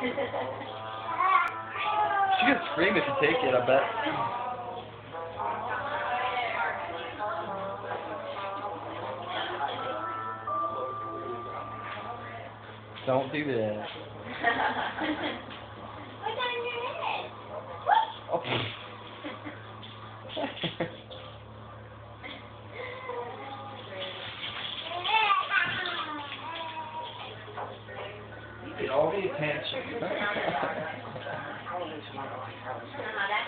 She could scream if you take it, I bet. Don't do that. What's on your head? Oh. You get all the attention.